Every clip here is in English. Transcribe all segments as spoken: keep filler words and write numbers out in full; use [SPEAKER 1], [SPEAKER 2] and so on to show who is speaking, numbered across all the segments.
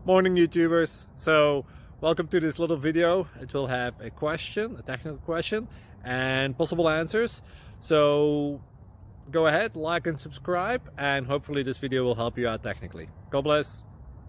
[SPEAKER 1] Morning YouTubers. So welcome to this little video. It will have a question, a technical question, and possible answers. So go ahead, like and subscribe, and hopefully this video will help you out technically. God bless.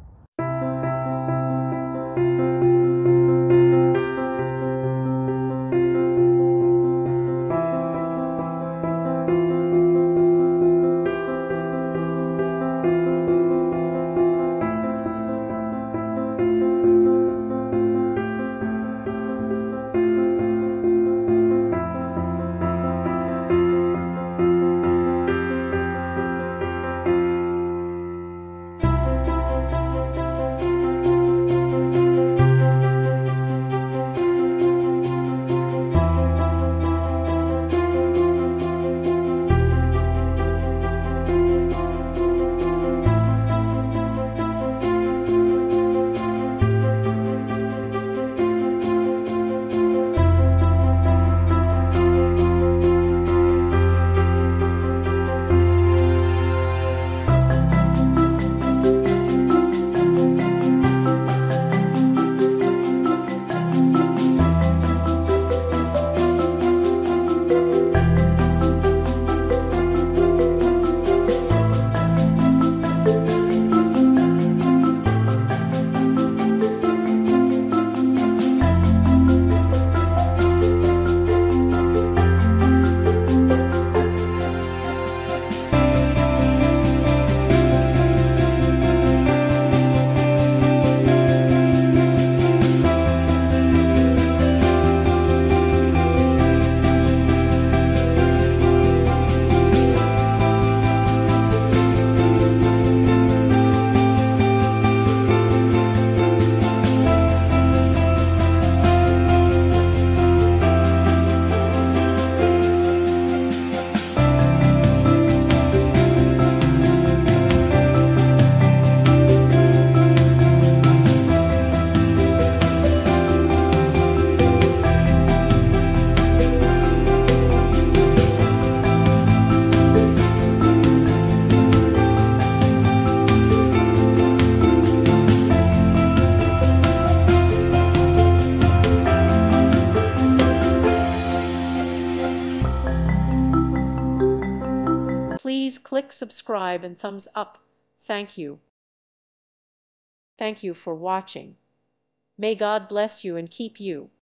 [SPEAKER 2] Please click subscribe and thumbs up. Thank you. Thank you for watching. May God bless you and keep you.